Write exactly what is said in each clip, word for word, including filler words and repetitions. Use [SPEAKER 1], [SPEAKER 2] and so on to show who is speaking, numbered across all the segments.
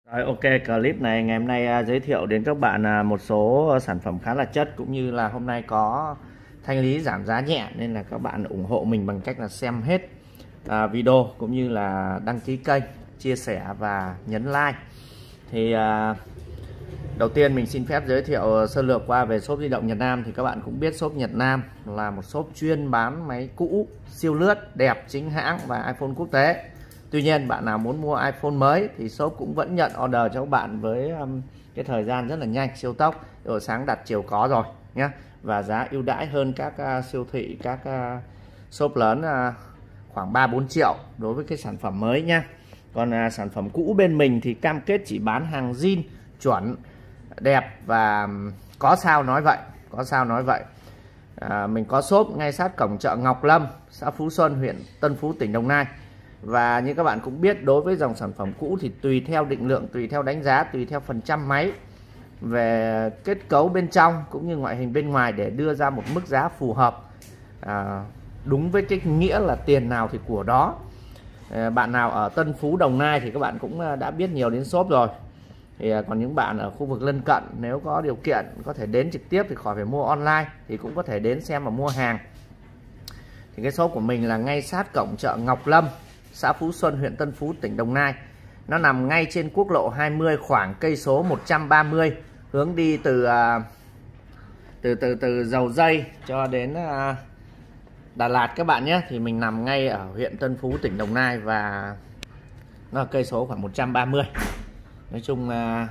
[SPEAKER 1] Rồi, ok, clip này ngày hôm nay à, giới thiệu đến các bạn à, một số sản phẩm khá là chất, cũng như là hôm nay có thanh lý giảm giá nhẹ, nên là các bạn ủng hộ mình bằng cách là xem hết à, video, cũng như là đăng ký kênh, chia sẻ và nhấn like. Thì à, đầu tiên mình xin phép giới thiệu sơ lược qua về shop di động Nhật Nam. Thì các bạn cũng biết shop Nhật Nam là một shop chuyên bán máy cũ siêu lướt, đẹp, chính hãng và iPhone quốc tế. Tuy nhiên bạn nào muốn mua iPhone mới thì shop cũng vẫn nhận order cho các bạn với um, cái thời gian rất là nhanh, siêu tốc, rồi sáng đặt chiều có rồi nhé, và giá ưu đãi hơn các uh, siêu thị, các uh, shop lớn uh, khoảng ba bốn triệu đối với cái sản phẩm mới nhá. Còn uh, sản phẩm cũ bên mình thì cam kết chỉ bán hàng zin chuẩn, đẹp và có sao nói vậy, có sao nói vậy. À, mình có shop ngay sát cổng chợ Ngọc Lâm, xã Phú Xuân, huyện Tân Phú, tỉnh Đồng Nai. Và như các bạn cũng biết, đối với dòng sản phẩm cũ thì tùy theo định lượng, tùy theo đánh giá, tùy theo phần trăm máy, về kết cấu bên trong cũng như ngoại hình bên ngoài để đưa ra một mức giá phù hợp, à, đúng với cái nghĩa là tiền nào thì của đó. À, bạn nào ở Tân Phú, Đồng Nai thì các bạn cũng đã biết nhiều đến shop rồi. Thì còn những bạn ở khu vực lân cận, nếu có điều kiện có thể đến trực tiếp thì khỏi phải mua online, thì cũng có thể đến xem và mua hàng. Thì cái shop của mình là ngay sát cổng chợ Ngọc Lâm, xã Phú Xuân, huyện Tân Phú, tỉnh Đồng Nai. Nó nằm ngay trên quốc lộ hai mươi, khoảng cây số một trăm ba mươi, hướng đi từ từ từ từ Dầu Giây cho đến Đà Lạt các bạn nhé. Thì mình nằm ngay ở huyện Tân Phú, tỉnh Đồng Nai, và nó là cây số khoảng một trăm ba mươi. Nói chung là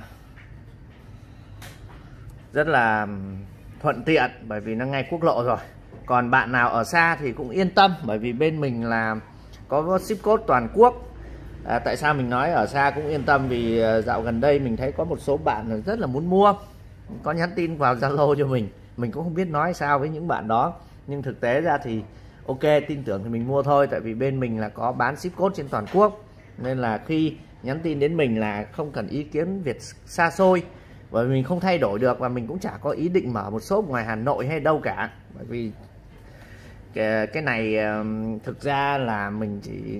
[SPEAKER 1] rất là thuận tiện bởi vì nó ngay quốc lộ rồi. Còn bạn nào ở xa thì cũng yên tâm, bởi vì bên mình là có ship code toàn quốc. À, tại sao mình nói ở xa cũng yên tâm? Vì dạo gần đây mình thấy có một số bạn rất là muốn mua, có nhắn tin vào Zalo cho mình. Mình cũng không biết nói sao với những bạn đó, nhưng thực tế ra thì ok, tin tưởng thì mình mua thôi. Tại vì bên mình là có bán ship code trên toàn quốc, nên là khi nhắn tin đến mình là không cần ý kiến Việt xa xôi, bởi vì mình không thay đổi được, và mình cũng chả có ý định mở một shop ngoài Hà Nội hay đâu cả. Bởi vì cái, cái này thực ra là mình chỉ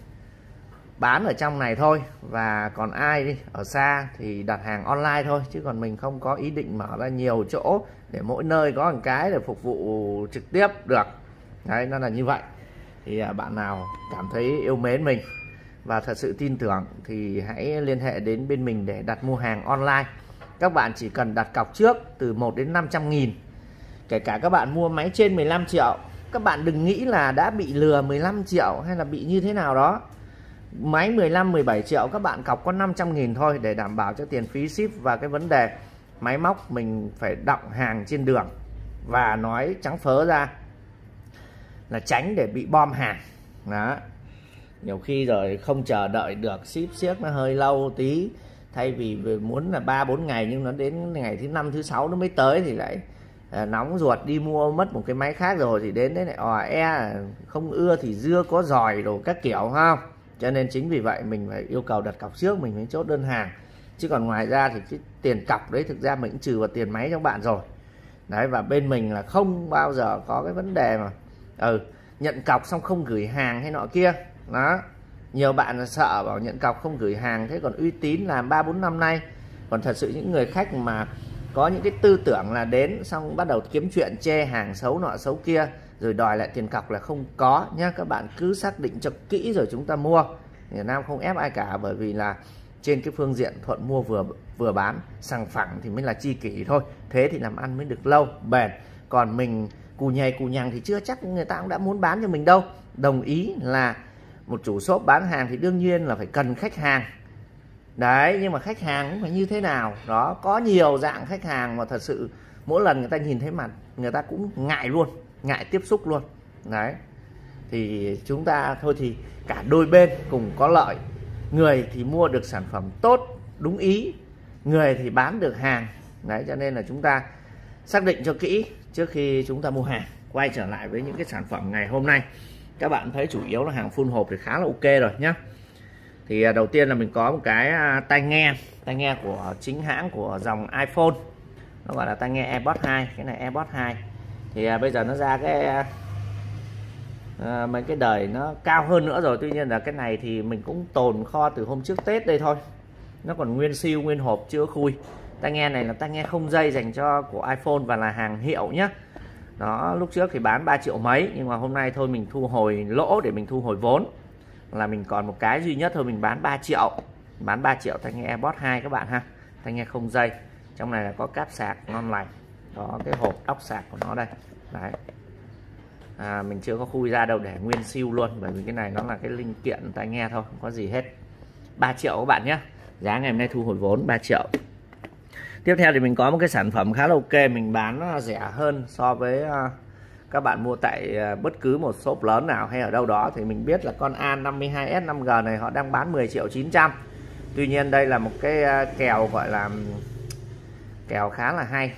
[SPEAKER 1] bán ở trong này thôi, và còn ai đi ở xa thì đặt hàng online thôi, chứ còn mình không có ý định mở ra nhiều chỗ để mỗi nơi có một cái để phục vụ trực tiếp được. Đấy, nó là như vậy. Thì bạn nào cảm thấy yêu mến mình và thật sự tin tưởng thì hãy liên hệ đến bên mình để đặt mua hàng online. Các bạn chỉ cần đặt cọc trước từ một đến năm trăm nghìn. Kể cả các bạn mua máy trên mười lăm triệu, các bạn đừng nghĩ là đã bị lừa mười lăm triệu hay là bị như thế nào đó. Máy mười lăm mười bảy triệu các bạn cọc có năm trăm nghìn thôi, để đảm bảo cho tiền phí ship và cái vấn đề máy móc mình phải đọng hàng trên đường. Và nói trắng phớ ra là tránh để bị bom hàng. Đó. Nhiều khi rồi không chờ đợi được, ship xiếc nó hơi lâu tí, thay vì muốn là ba bốn ngày nhưng nó đến ngày thứ năm thứ sáu nó mới tới thì lại à, nóng ruột đi mua mất một cái máy khác, rồi thì đến đấy lại ò e, không ưa thì dưa có giỏi đồ các kiểu không. Cho nên chính vì vậy mình phải yêu cầu đặt cọc trước, mình mới chốt đơn hàng. Chứ còn ngoài ra thì cái tiền cọc đấy thực ra mình cũng trừ vào tiền máy cho bạn rồi. Đấy, và bên mình là không bao giờ có cái vấn đề mà ừ nhận cọc xong không gửi hàng hay nọ kia. Đó, nhiều bạn là sợ bảo nhận cọc không gửi hàng, thế còn uy tín làm ba bốn năm nay. Còn thật sự những người khách mà có những cái tư tưởng là đến xong bắt đầu kiếm chuyện chê hàng xấu nọ xấu kia rồi đòi lại tiền cọc là không có nhá. Các bạn cứ xác định cho kỹ rồi chúng ta mua. Việt Nam không ép ai cả, bởi vì là trên cái phương diện thuận mua vừa vừa bán, sòng phẳng thì mới là chi kỷ thôi. Thế thì làm ăn mới được lâu bền. Còn mình cù nhầy cù nhằng thì chưa chắc người ta cũng đã muốn bán cho mình đâu. Đồng ý là một chủ shop bán hàng thì đương nhiên là phải cần khách hàng. Đấy, nhưng mà khách hàng cũng phải như thế nào đó. Có nhiều dạng khách hàng mà thật sự mỗi lần người ta nhìn thấy mặt người ta cũng ngại luôn, ngại tiếp xúc luôn. Đấy, thì chúng ta thôi thì cả đôi bên cùng có lợi. Người thì mua được sản phẩm tốt đúng ý, người thì bán được hàng. Đấy, cho nên là chúng ta xác định cho kỹ trước khi chúng ta mua hàng. Quay trở lại với những cái sản phẩm ngày hôm nay, các bạn thấy chủ yếu là hàng full hộp thì khá là ok rồi nhé. Thì đầu tiên là mình có một cái tai nghe, tai nghe của chính hãng của dòng iPhone. Nó gọi là tai nghe AirPods hai, cái này AirPods hai. Thì à, bây giờ nó ra cái à, mấy cái đời nó cao hơn nữa rồi. Tuy nhiên là cái này thì mình cũng tồn kho từ hôm trước Tết đây thôi. nó còn nguyên siêu nguyên hộp chưa khui. Tai nghe này là tai nghe không dây dành cho của iPhone và là hàng hiệu nhá. Đó, lúc trước thì bán ba triệu mấy, nhưng mà hôm nay thôi mình thu hồi lỗ để mình thu hồi vốn, là mình còn một cái duy nhất thôi, mình bán ba triệu. Bán ba triệu tai nghe AirPods hai các bạn ha. Tai nghe không dây, trong này là có cáp sạc ngon lành. Đó, cái hộp ốc sạc của nó đây. Đấy. À, mình chưa có khui ra đâu, để nguyên siêu luôn, bởi vì cái này nó là cái linh kiện tai nghe thôi, không có gì hết. Ba triệu các bạn nhé. Giá ngày hôm nay thu hồi vốn ba triệu. Tiếp theo thì mình có một cái sản phẩm khá là ok, mình bán nó rẻ hơn so với uh, các bạn mua tại uh, bất cứ một shop lớn nào hay ở đâu đó. Thì mình biết là con A năm mươi hai S năm G này họ đang bán mười triệu chín trăm. Tuy nhiên đây là một cái uh, kèo gọi là kèo khá là hay.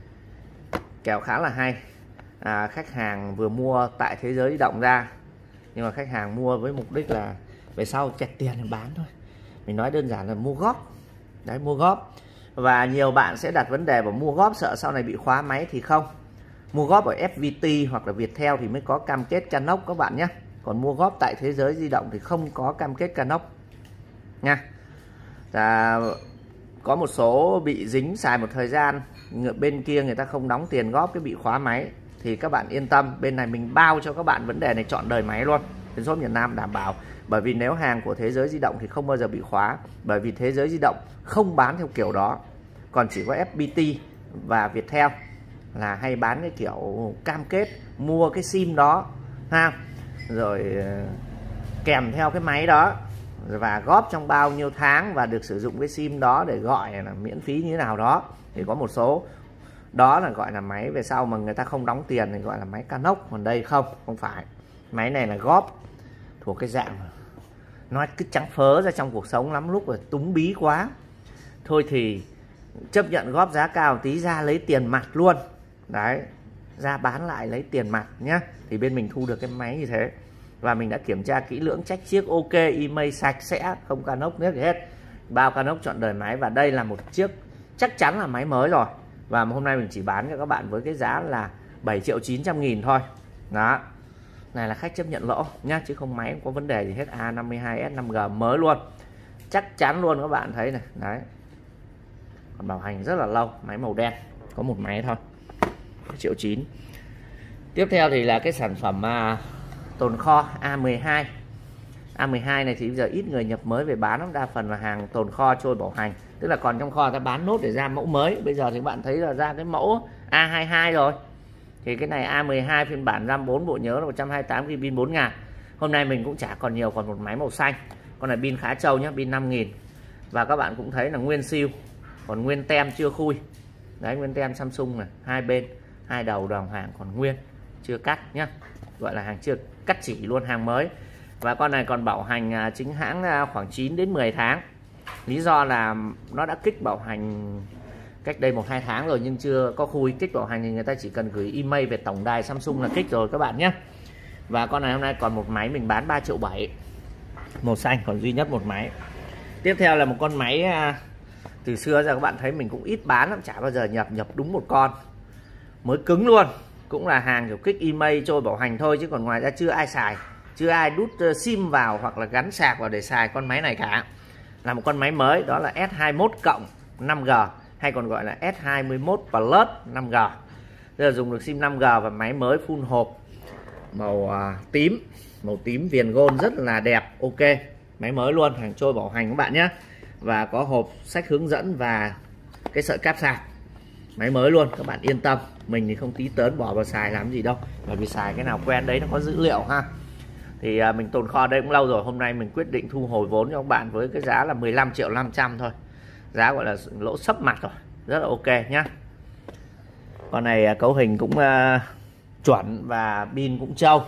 [SPEAKER 1] Kèo khá là hay. À, khách hàng vừa mua tại Thế Giới Di Động ra, nhưng mà khách hàng mua với mục đích là về sau chẹt tiền để bán thôi. Mình nói đơn giản là mua góp. Đấy, mua góp. Và nhiều bạn sẽ đặt vấn đề vào mua góp sợ sau này bị khóa máy, thì không. Mua góp ở ép pê tê hoặc là Viettel thì mới có cam kết Canon các bạn nhé. Còn mua góp tại Thế Giới Di Động thì không có cam kết Canon nha. Và có một số bị dính xài một thời gian, bên kia người ta không đóng tiền góp cái bị khóa máy, thì các bạn yên tâm, bên này mình bao cho các bạn vấn đề này trọn đời máy luôn. Đến shop miền Nam đảm bảo. Bởi vì nếu hàng của Thế Giới Di Động thì không bao giờ bị khóa, bởi vì Thế Giới Di Động không bán theo kiểu đó. Còn chỉ có ép pê tê và Viettel là hay bán cái kiểu cam kết mua cái sim đó ha, rồi kèm theo cái máy đó và góp trong bao nhiêu tháng và được sử dụng cái sim đó để gọi là miễn phí như thế nào đó. Thì có một số đó là gọi là máy về sau mà người ta không đóng tiền thì gọi là máy Canon. Còn đây không, không phải. Máy này là góp thuộc cái dạng nói cứ trắng phớ ra trong cuộc sống lắm lúc rồi túng bí quá. Thôi thì chấp nhận góp giá cao tí, ra lấy tiền mặt luôn. Đấy, ra bán lại lấy tiền mặt nhá. Thì bên mình thu được cái máy như thế. Và mình đã kiểm tra kỹ lưỡng, trách chiếc ok, email sạch sẽ, không Canon nước gì hết. Bao Canon trọn đời máy. Và đây là một chiếc chắc chắn là máy mới rồi. Và hôm nay mình chỉ bán cho các bạn với cái giá là bảy triệu chín trăm nghìn thôi. Đó. Này là khách chấp nhận lỗ nhá, chứ không máy không có vấn đề gì hết. A năm mươi hai S năm G mới luôn. Chắc chắn luôn các bạn thấy này. Đấy. Còn bảo hành rất là lâu. Máy màu đen. Có một máy thôi. một triệu chín. Tiếp theo thì là cái sản phẩm à, tồn kho A mười hai. A mười hai này thì bây giờ ít người nhập mới về bán lắm. Đa phần là hàng tồn kho trôi bảo hành. Tức là còn trong kho ta bán nốt để ra mẫu mới. Bây giờ thì bạn thấy là ra cái mẫu A hai mươi hai rồi. Thì cái này A mười hai phiên bản RAM bốn, bộ nhớ là một trăm hai mươi tám gi bi, pin bốn nghìn. Hôm nay mình cũng chả còn nhiều, còn một máy màu xanh. Con này pin khá trâu nhá, pin năm nghìn. Và các bạn cũng thấy là nguyên siêu. Còn nguyên tem chưa khui. Đấy, nguyên tem Samsung này, hai bên, hai đầu đồng hàng còn nguyên, chưa cắt nhá. Gọi là hàng chưa cắt chỉ luôn, hàng mới. Và con này còn bảo hành chính hãng khoảng chín đến mười tháng. Lý do là nó đã kích bảo hành cách đây một hai tháng rồi nhưng chưa có khui. Kích bảo hành thì người ta chỉ cần gửi email về tổng đài Samsung là kích rồi các bạn nhé. Và con này hôm nay còn một máy mình bán ba triệu bảy, màu xanh, còn duy nhất một máy. Tiếp theo là một con máy từ xưa giờ các bạn thấy mình cũng ít bán lắm, chả bao giờ nhập nhập đúng một con mới cứng luôn, cũng là hàng kiểu kích email trôi bảo hành thôi, chứ còn ngoài ra chưa ai xài, chưa ai đút sim vào hoặc là gắn sạc vào để xài con máy này cả. Là một con máy mới, đó là S hai mươi mốt cộng năm G, hay còn gọi là S hai mươi mốt Plus năm G. Bây giờ dùng được sim năm G và máy mới full hộp màu uh, tím, màu tím viền gold rất là đẹp, ok. Máy mới luôn, hàng trôi bảo hành các bạn nhé. Và có hộp sách hướng dẫn và cái sợi cáp sạc. Máy mới luôn, các bạn yên tâm. Mình thì không tí tớn bỏ vào xài làm gì đâu, bởi vì xài cái nào quen đấy, nó có dữ liệu ha. Thì uh, mình tồn kho đây cũng lâu rồi. Hôm nay mình quyết định thu hồi vốn cho các bạn với cái giá là mười lăm triệu năm trăm thôi. Giá gọi là lỗ sấp mặt rồi, rất là ok nhá. Con này cấu hình cũng uh, chuẩn và pin cũng trâu.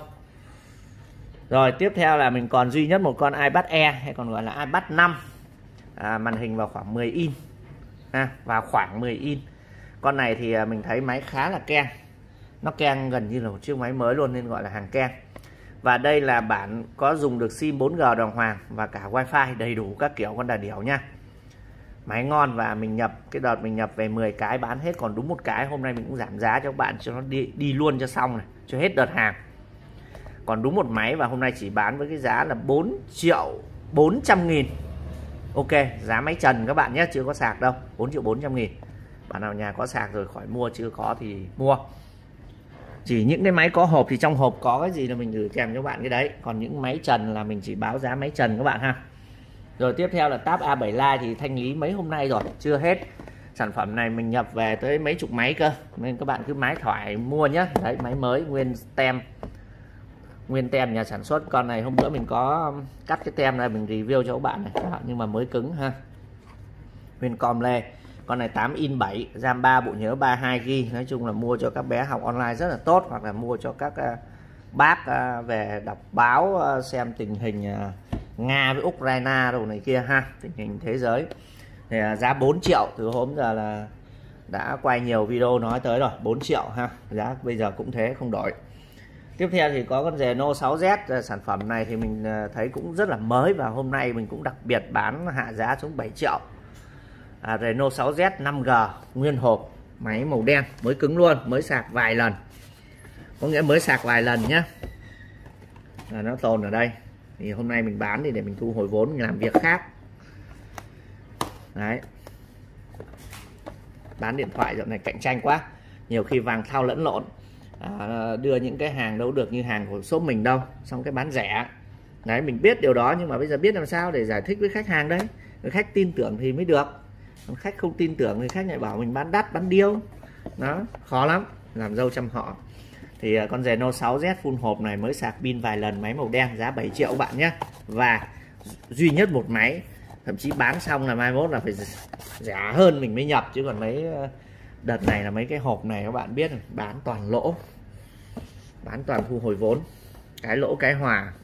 [SPEAKER 1] Rồi tiếp theo là mình còn duy nhất một con iPad Air, hay còn gọi là iPad năm, à, màn hình vào khoảng mười inch ha, vào khoảng mười inch. Con này thì uh, mình thấy máy khá là keng, nó keng gần như là một chiếc máy mới luôn nên gọi là hàng keng. Và đây là bản có dùng được sim bốn G đàng hoàng và cả wifi đầy đủ các kiểu, con đà điểu nha. Máy ngon. Và mình nhập cái đợt mình nhập về mười cái bán hết còn đúng một cái. Hôm nay mình cũng giảm giá cho các bạn cho nó đi đi luôn cho xong này, cho hết đợt hàng. Còn đúng một máy và hôm nay chỉ bán với cái giá là bốn triệu bốn trăm nghìn. Ok, giá máy trần các bạn nhé, chưa có sạc đâu, bốn triệu bốn trăm nghìn. Bạn nào nhà có sạc rồi khỏi mua, chưa có thì mua. Chỉ những cái máy có hộp thì trong hộp có cái gì là mình gửi kèm cho bạn cái đấy. Còn những máy trần là mình chỉ báo giá máy trần các bạn ha. Rồi tiếp theo là Tab A bảy Lite thì thanh lý mấy hôm nay rồi, chưa hết. Sản phẩm này mình nhập về tới mấy chục máy cơ, nên các bạn cứ máy thoải mua nhé. Đấy, máy mới nguyên tem, nguyên tem nhà sản xuất. Con này hôm bữa mình có cắt cái tem này mình review cho các bạn này, nhưng mà mới cứng ha. Nguyên com lê. Con này tám in bảy, RAM ba, bộ nhớ ba mươi hai gi ga bai. Nói chung là mua cho các bé học online rất là tốt, hoặc là mua cho các uh, bác uh, về đọc báo, uh, xem tình hình uh, Nga với Ukraine đồ này kia ha, tình hình thế giới. Thì uh, giá bốn triệu, từ hôm giờ là đã quay nhiều video nói tới rồi, bốn triệu ha, giá bây giờ cũng thế không đổi. Tiếp theo thì có con Reno sáu Z, sản phẩm này thì mình thấy cũng rất là mới và hôm nay mình cũng đặc biệt bán hạ giá xuống bảy triệu. À, Reno sáu Z năm G nguyên hộp, máy màu đen, mới cứng luôn, mới sạc vài lần, có nghĩa mới sạc vài lần nhé. À, nó tồn ở đây thì hôm nay mình bán thì để mình thu hồi vốn, mình làm việc khác. Đấy, bán điện thoại dạo này cạnh tranh quá, nhiều khi vàng thao lẫn lộn. À, đưa những cái hàng đâu được như hàng của shop mình đâu, xong cái bán rẻ. Đấy, mình biết điều đó nhưng mà bây giờ biết làm sao để giải thích với khách hàng đấy. Người khách tin tưởng thì mới được, còn khách không tin tưởng thì khách lại bảo mình bán đắt bán điêu, đó khó lắm, làm dâu trăm họ. Thì con Reno sáu Z full hộp này mới sạc pin vài lần, máy màu đen, giá bảy triệu các bạn nhé. Và duy nhất một máy, thậm chí bán xong là mai mốt là phải rẻ hơn mình mới nhập, chứ còn mấy đợt này là mấy cái hộp này các bạn biết bán toàn lỗ, bán toàn thu hồi vốn, cái lỗ cái hòa.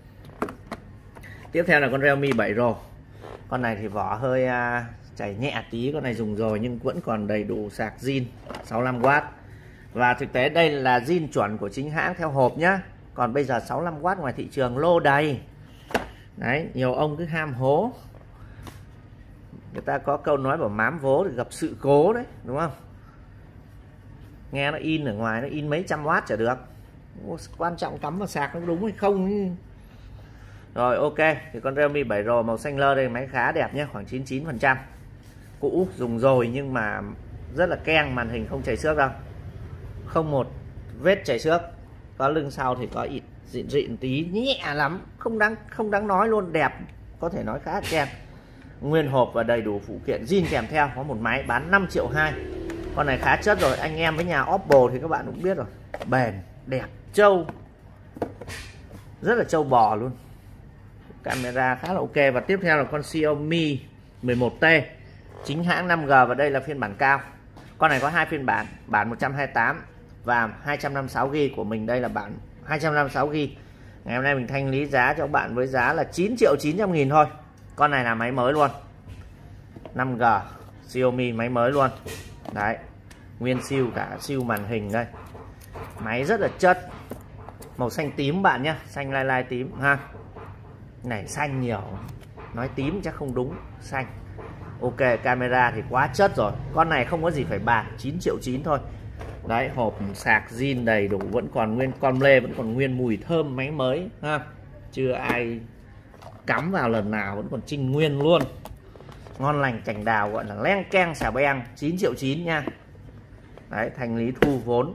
[SPEAKER 1] Tiếp theo là con Realme bảy Pro. Con này thì vỏ hơi uh, chảy nhẹ tí, con này dùng rồi nhưng vẫn còn đầy đủ sạc zin sáu mươi lăm oát. Và thực tế đây là zin chuẩn của chính hãng theo hộp nhá. Còn bây giờ sáu mươi lăm oát ngoài thị trường lô đầy. Đấy, nhiều ông cứ ham hố. Người ta có câu nói bảo mám vố thì gặp sự cố đấy, đúng không? Nghe nó in ở ngoài nó in mấy trăm watt chả được, quan trọng cắm vào sạc nó đúng hay không. Rồi ok, thì con Realme bảy Pro màu xanh lơ đây, máy khá đẹp nhé, khoảng chín mươi chín phần trăm. Cũ dùng rồi nhưng mà rất là keng, màn hình không chảy xước đâu, không một vết chảy xước. Có lưng sau thì có ít dịn dịn tí, nhẹ lắm, không đáng không đáng nói luôn, đẹp, có thể nói khá keng. Nguyên hộp và đầy đủ phụ kiện zin kèm theo, có một máy bán năm triệu hai. Con này khá chất rồi, anh em với nhà Oppo thì các bạn cũng biết rồi, bền, đẹp, trâu, rất là trâu bò luôn. Camera khá là ok. Và tiếp theo là con Xiaomi mười một T chính hãng năm G, và đây là phiên bản cao. Con này có hai phiên bản, bản một trăm hai mươi tám và hai trăm năm mươi sáu gi ga bai. Của mình đây là bản hai trăm năm mươi sáu gi ga bai. Ngày hôm nay mình thanh lý giá cho các bạn với giá là chín triệu chín trăm nghìn thôi. Con này là máy mới luôn, năm G Xiaomi, máy mới luôn. Đấy, nguyên siêu, cả siêu màn hình đây, máy rất là chất, màu xanh tím bạn nhé, xanh lai lai tím ha. Này xanh nhiều, nói tím chắc không đúng, xanh. Ok, camera thì quá chất rồi, con này không có gì phải bàn, chín triệu chín thôi. Đấy, hộp sạc zin đầy đủ, vẫn còn nguyên con lê, vẫn còn nguyên mùi thơm máy mới ha, chưa ai cắm vào lần nào, vẫn còn trinh nguyên luôn, ngon lành cành đào, gọi là len keng xà beng, chín triệu chín nha. Đấy, thanh lý thu vốn.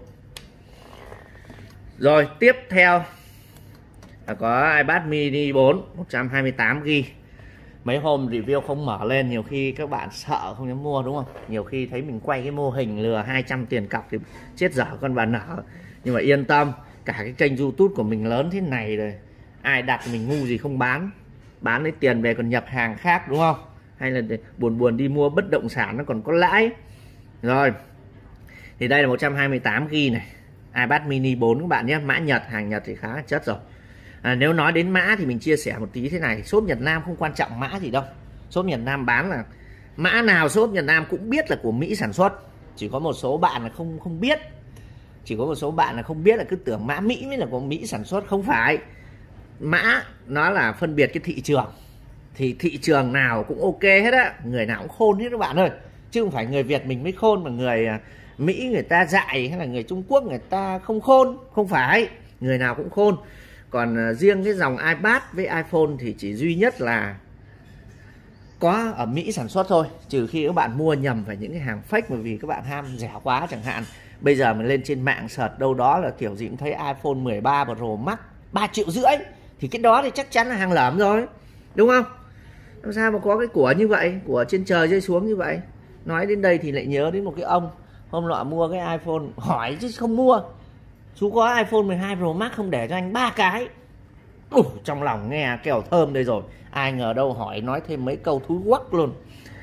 [SPEAKER 1] Rồi tiếp theo là có iPad mini bốn một trăm hai mươi tám gi ga bai. Mấy hôm review không mở lên, nhiều khi các bạn sợ không dám mua đúng không? Nhiều khi thấy mình quay cái mô hình lừa hai trăm tiền cọc thì chết dở con bà nở. Nhưng mà yên tâm, cả cái kênh YouTube của mình lớn thế này rồi, ai đặt mình ngu gì không bán. Bán lấy tiền về còn nhập hàng khác đúng không? Hay là buồn buồn đi mua bất động sản nó còn có lãi. Rồi, thì đây là một trăm hai mươi tám gi ga bai này, iPad mini bốn các bạn nhé, mã Nhật, hàng Nhật thì khá chất rồi. À, nếu nói đến mã thì mình chia sẻ một tí thế này, shop Nhật Nam không quan trọng mã gì đâu. Shop Nhật Nam bán là mã nào shop Nhật Nam cũng biết là của Mỹ sản xuất. Chỉ có một số bạn là không không biết. Chỉ có một số bạn là không biết, là cứ tưởng mã Mỹ mới là của Mỹ sản xuất, không phải. Mã nó là phân biệt cái thị trường. Thì thị trường nào cũng ok hết á, người nào cũng khôn hết các bạn ơi. Chứ không phải người Việt mình mới khôn mà người Mỹ người ta dại, hay là người Trung Quốc người ta không khôn, không phải, người nào cũng khôn. Còn riêng cái dòng iPad với iPhone thì chỉ duy nhất là có ở Mỹ sản xuất thôi, trừ khi các bạn mua nhầm phải những cái hàng fake bởi vì các bạn ham rẻ quá chẳng hạn. Bây giờ mình lên trên mạng search đâu đó là kiểu gì cũng thấy iPhone mười ba Pro Max ba triệu rưỡi, thì cái đó thì chắc chắn là hàng lởm rồi, đúng không? Làm sao mà có cái của như vậy, của trên trời rơi xuống như vậy. Nói đến đây thì lại nhớ đến một cái ông hôm nọ mua cái iPhone, hỏi chứ không mua, chú có iPhone mười hai Pro Max không để cho anh ba cái. Ủa, trong lòng nghe kèo thơm đây rồi, ai ngờ đâu hỏi nói thêm mấy câu thúi quắc luôn.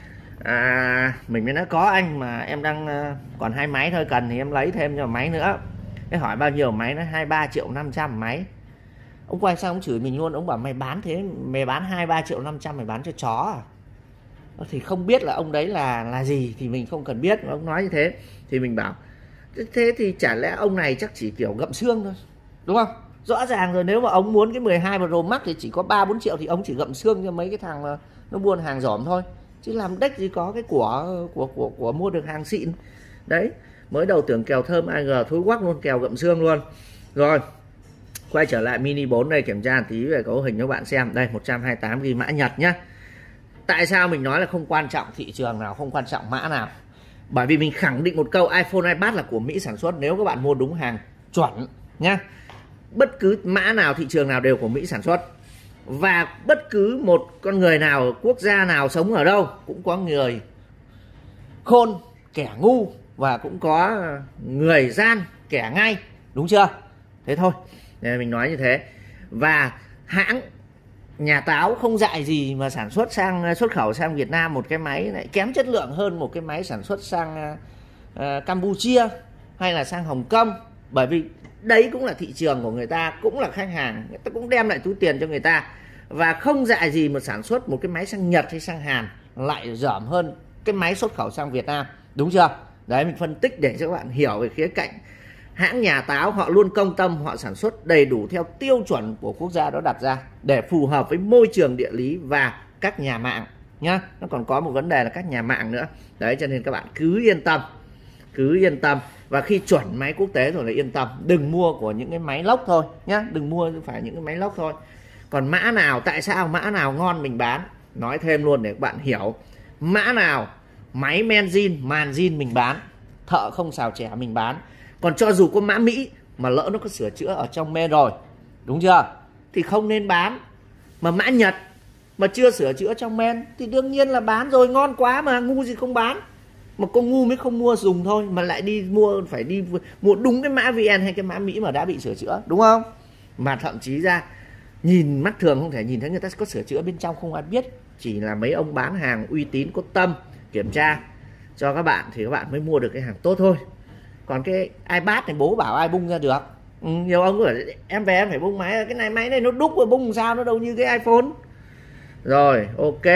[SPEAKER 1] À, mình mới nói có anh, mà em đang còn hai máy thôi, cần thì em lấy thêm cho máy nữa. Cái hỏi bao nhiêu máy, nó hai ba triệu năm trăm máy. Ông quay sang ông chửi mình luôn, ông bảo mày bán thế, mày bán hai ba triệu năm trăm mày bán cho chó à? Thì không biết là ông đấy là là gì thì mình không cần biết, mà ông nói như thế thì mình bảo thế thì chả lẽ ông này chắc chỉ kiểu gặm xương thôi, đúng không? Rõ ràng rồi, nếu mà ông muốn cái mười hai Pro Max thì chỉ có ba bốn triệu thì ông chỉ gặm xương cho mấy cái thằng mà nó buôn hàng giỏm thôi, chứ làm đếch gì có cái của của của của mua được hàng xịn. Đấy, mới đầu tưởng kèo thơm, ai ngờ thối quắc luôn, kèo gặm xương luôn. Rồi, quay trở lại mini bốn đây, kiểm tra một tí về cấu hình cho các bạn xem. Đây, một trăm hai mươi tám gi-ga-bai mã Nhật nhá. Tại sao mình nói là không quan trọng thị trường nào, không quan trọng mã nào? Bởi vì mình khẳng định một câu, iPhone, iPad là của Mỹ sản xuất nếu các bạn mua đúng hàng chuẩn nhá. Bất cứ mã nào, thị trường nào đều của Mỹ sản xuất. Và bất cứ một con người nào, quốc gia nào sống ở đâu cũng có người khôn, kẻ ngu, và cũng có người gian, kẻ ngay, đúng chưa? Thế thôi, nên mình nói như thế. Và hãng nhà táo không dại gì mà sản xuất sang xuất khẩu sang Việt Nam một cái máy lại kém chất lượng hơn một cái máy sản xuất sang uh, Campuchia hay là sang Hồng Kông. Bởi vì đấy cũng là thị trường của người ta, cũng là khách hàng, người ta cũng đem lại túi tiền cho người ta. Và không dại gì mà sản xuất một cái máy sang Nhật hay sang Hàn lại dởm hơn cái máy xuất khẩu sang Việt Nam, đúng chưa? Đấy, mình phân tích để cho các bạn hiểu về khía cạnh hãng nhà táo họ luôn công tâm, họ sản xuất đầy đủ theo tiêu chuẩn của quốc gia đó đặt ra để phù hợp với môi trường địa lý và các nhà mạng nhá. Nó còn có một vấn đề là các nhà mạng nữa. Đấy, cho nên các bạn cứ yên tâm, cứ yên tâm. Và khi chuẩn máy quốc tế rồi là yên tâm, đừng mua của những cái máy lốc thôi nhá, đừng mua phải những cái máy lốc thôi. Còn mã nào, tại sao mã nào ngon mình bán, nói thêm luôn để các bạn hiểu. Mã nào máy men zin, màn zin mình bán, thợ không xào chẻ mình bán. Còn cho dù có mã Mỹ mà lỡ nó có sửa chữa ở trong men rồi, đúng chưa, thì không nên bán. Mà mã Nhật mà chưa sửa chữa trong men thì đương nhiên là bán rồi, ngon quá mà, ngu gì không bán. Mà con ngu mới không mua dùng thôi, mà lại đi mua, phải đi mua đúng cái mã vê en hay cái mã Mỹ mà đã bị sửa chữa, đúng không? Mà thậm chí ra nhìn mắt thường không thể nhìn thấy người ta có sửa chữa bên trong, không ai biết. Chỉ là mấy ông bán hàng uy tín có tâm kiểm tra cho các bạn thì các bạn mới mua được cái hàng tốt thôi. Còn cái iPad này bố bảo ai bung ra được. Ừ, nhiều ông bảo em về em phải bung máy, cái này máy này nó đúc rồi bung sao, nó đâu như cái iPhone. Rồi, ok.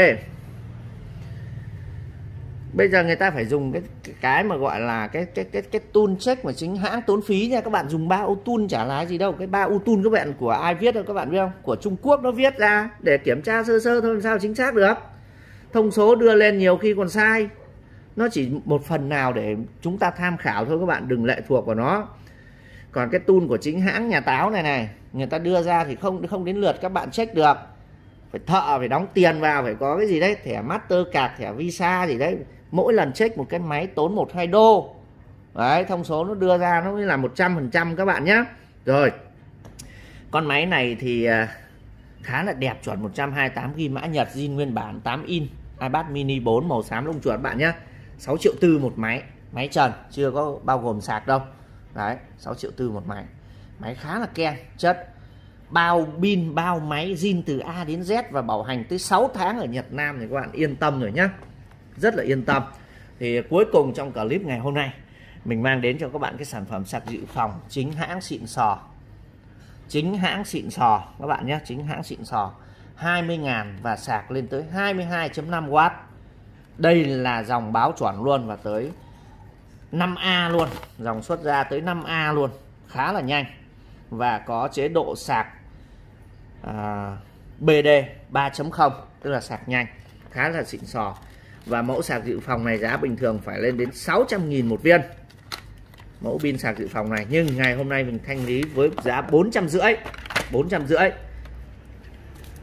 [SPEAKER 1] Bây giờ người ta phải dùng cái cái mà gọi là cái cái cái cái tool check mà chính hãng tốn phí nha. Các bạn dùng ba ô tool chả là gì đâu. Cái ba ô tool các bạn của ai viết đâu các bạn biết không? Của Trung Quốc nó viết ra để kiểm tra sơ sơ thôi, làm sao chính xác được. Thông số đưa lên nhiều khi còn sai. Nó chỉ một phần nào để chúng ta tham khảo thôi, các bạn đừng lệ thuộc vào nó. Còn cái tool của chính hãng nhà táo này này, người ta đưa ra thì không không đến lượt các bạn check được. Phải thợ phải đóng tiền vào, phải có cái gì đấy, thẻ Mastercard, thẻ Visa gì đấy. Mỗi lần check một cái máy tốn một hai đô. Đấy, thông số nó đưa ra nó mới là một trăm phần trăm các bạn nhé. Rồi, con máy này thì khá là đẹp, chuẩn một trăm hai mươi tám gi-ga-bai mã Nhật, zin nguyên bản, tám inch, iPad mini bốn màu xám lông chuột bạn nhé. Sáu triệu tư một máy, máy trần, chưa có bao gồm sạc đâu. Đấy, sáu triệu tư một máy. Máy khá là keng, chất. Bao pin, bao máy zin từ A đến Z và bảo hành tới sáu tháng ở Nhật Nam thì các bạn yên tâm rồi nhé. Rất là yên tâm. Thì cuối cùng trong clip ngày hôm nay mình mang đến cho các bạn cái sản phẩm sạc dự phòng chính hãng xịn sò. Chính hãng xịn sò các bạn nhé, chính hãng xịn sò. hai mươi ngàn và sạc lên tới hai mươi hai phẩy năm oát. Đây là dòng báo chuẩn luôn và tới năm A luôn. Dòng xuất ra tới năm A luôn. Khá là nhanh. Và có chế độ sạc à, bê đê ba chấm không, tức là sạc nhanh. Khá là xịn sò. Và mẫu sạc dự phòng này giá bình thường phải lên đến sáu trăm nghìn một viên. Mẫu pin sạc dự phòng này. Nhưng ngày hôm nay mình thanh lý với giá bốn trăm rưỡi. bốn trăm rưỡi.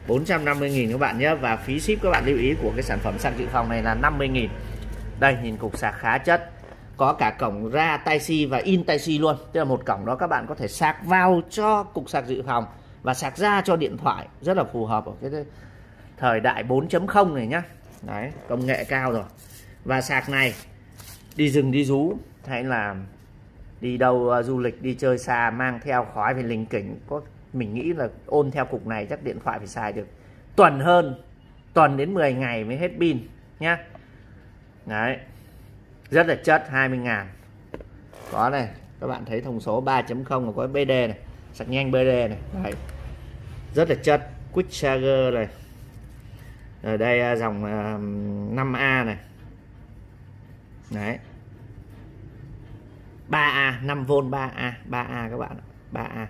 [SPEAKER 1] bốn trăm năm mươi nghìn các bạn nhé. Và phí ship các bạn lưu ý của cái sản phẩm sạc dự phòng này là năm mươi nghìn. Đây, nhìn cục sạc khá chất, có cả cổng ra Type C và in Type C luôn. Tức là một cổng đó các bạn có thể sạc vào cho cục sạc dự phòng và sạc ra cho điện thoại, rất là phù hợp ở cái thời đại bốn chấm không này nhá. Đấy, công nghệ cao rồi. Và sạc này đi rừng đi rú hay là đi đâu uh, du lịch đi chơi xa mang theo khói về lình kỉnh, có mình nghĩ là ôn theo cục này chắc điện thoại phải xài được tuần hơn, tuần đến mười ngày mới hết pin nhá. Đấy, rất là chất, hai mươi ngàn. Có này, các bạn thấy thông số ba chấm không là có bê đê này, sạc nhanh bê đê này. Đấy, rất là chất. Quick Charger này. Ở đây dòng uh, năm A này. Đấy, ba A, năm vôn ba A, ba A các bạn, ba A.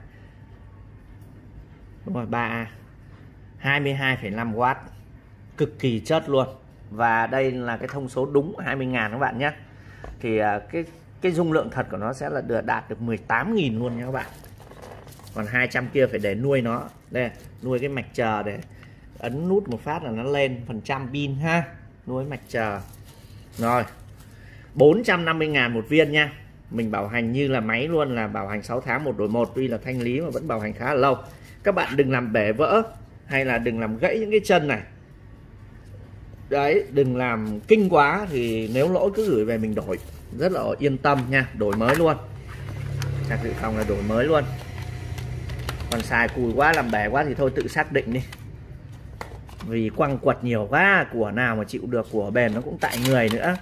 [SPEAKER 1] Đúng rồi, ba A. hai mươi hai phẩy năm oát. Cực kỳ chất luôn. Và đây là cái thông số đúng hai mươi ngàn các bạn nhé. Thì cái cái dung lượng thật của nó sẽ là được đạt được mười tám nghìn luôn nha các bạn. Còn hai trăm kia phải để nuôi nó. Đây, nuôi cái mạch chờ để ấn nút một phát là nó lên phần trăm pin ha. Nuôi mạch chờ. Rồi, bốn trăm năm mươi ngàn một viên nha. Mình bảo hành như là máy luôn, là bảo hành sáu tháng một đổi một. Tuy là thanh lý mà vẫn bảo hành khá là lâu. Các bạn đừng làm bể vỡ hay là đừng làm gãy những cái chân này. Đấy, đừng làm kinh quá thì nếu lỗi cứ gửi về mình đổi. Rất là yên tâm nha, đổi mới luôn. Sạc dự phòng là đổi mới luôn. Còn xài cùi quá, làm bể quá thì thôi tự xác định đi. Vì quăng quật nhiều quá, của nào mà chịu được, của bền nó cũng tại người nữa.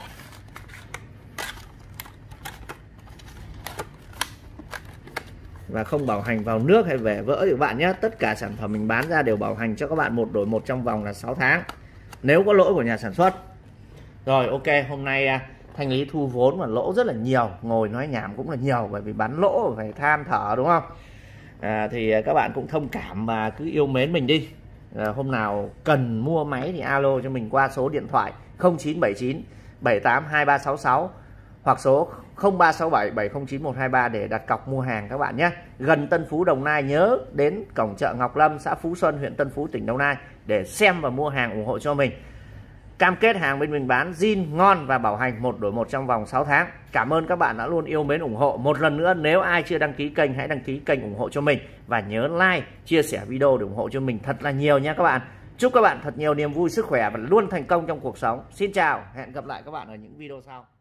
[SPEAKER 1] Và không bảo hành vào nước hay bể vỡ thì các bạn nhé. Tất cả sản phẩm mình bán ra đều bảo hành cho các bạn một đổi một trong vòng là sáu tháng. Nếu có lỗi của nhà sản xuất. Rồi, ok, hôm nay thanh lý thu vốn và lỗ rất là nhiều. Ngồi nói nhảm cũng là nhiều, bởi vì bán lỗ phải than thở đúng không? À, thì các bạn cũng thông cảm và cứ yêu mến mình đi. À, hôm nào cần mua máy thì alo cho mình qua số điện thoại không chín bảy chín bảy tám hai ba sáu sáu hoặc số không ba sáu bảy bảy không chín một hai ba để đặt cọc mua hàng các bạn nhé. Gần Tân Phú Đồng Nai, nhớ đến cổng chợ Ngọc Lâm, xã Phú Xuân, huyện Tân Phú, tỉnh Đồng Nai để xem và mua hàng ủng hộ cho mình. Cam kết hàng bên mình bán zin ngon và bảo hành một đổi một trong vòng sáu tháng. Cảm ơn các bạn đã luôn yêu mến ủng hộ. Một lần nữa, nếu ai chưa đăng ký kênh hãy đăng ký kênh ủng hộ cho mình và nhớ like, chia sẻ video để ủng hộ cho mình thật là nhiều nha các bạn. Chúc các bạn thật nhiều niềm vui, sức khỏe và luôn thành công trong cuộc sống. Xin chào, hẹn gặp lại các bạn ở những video sau.